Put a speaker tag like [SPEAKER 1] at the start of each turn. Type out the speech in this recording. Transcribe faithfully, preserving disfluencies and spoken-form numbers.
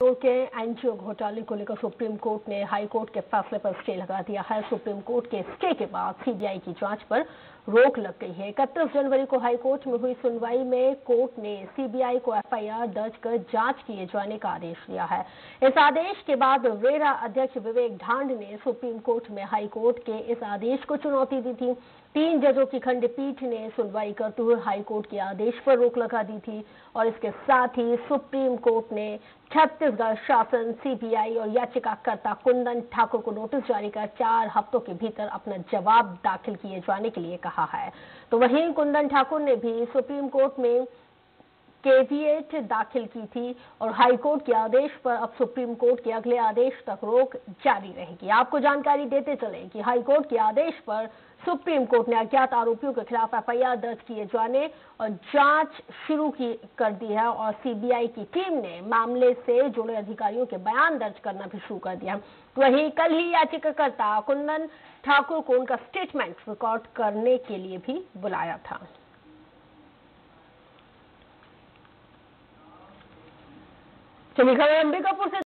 [SPEAKER 1] के एनजीओ घोटाले को लेकर सुप्रीम कोर्ट ने हाई कोर्ट के फैसले पर स्टे लगा दिया है। सुप्रीम कोर्ट के स्टे के बाद सीबीआई की जांच पर रोक लग गई है। इकतीस जनवरी को हाई कोर्ट में हुई सुनवाई में कोर्ट ने सीबीआई को एफआईआर दर्ज कर जांच किए जाने का आदेश दिया है। इस आदेश के बाद रेरा अध्यक्ष विवेक ढांड ने सुप्रीम कोर्ट में हाई कोर्ट के इस आदेश को चुनौती दी थी। तीन जजों की खंडपीठ ने सुनवाई करते हुए हाई कोर्ट के आदेश पर रोक लगा दी थी और इसके साथ ही सुप्रीम कोर्ट ने छत्तीसगढ़ शासन, सीबीआई और याचिकाकर्ता कुंदन ठाकुर को नोटिस जारी कर चार हफ्तों के भीतर अपना जवाब दाखिल किए जाने के लिए कहा है। तो वहीं कुंदन ठाकुर ने भी सुप्रीम कोर्ट में केवीएट दाखिल की थी और हाई कोर्ट के आदेश पर अब सुप्रीम कोर्ट के अगले आदेश तक रोक जारी रहेगी। आपको जानकारी देते चले कि हाई कोर्ट के आदेश पर सुप्रीम कोर्ट ने अज्ञात आरोपियों के खिलाफ एफआईआर दर्ज किए जाने और जांच शुरू की कर दी है और सीबीआई की टीम ने मामले से जुड़े अधिकारियों के बयान दर्ज करना भी शुरू कर दिया। वहीं कल ही याचिकाकर्ता कुंदन ठाकुर को उनका स्टेटमेंट रिकॉर्ड करने के लिए भी बुलाया था। चलिए खबर अंबिकापुर से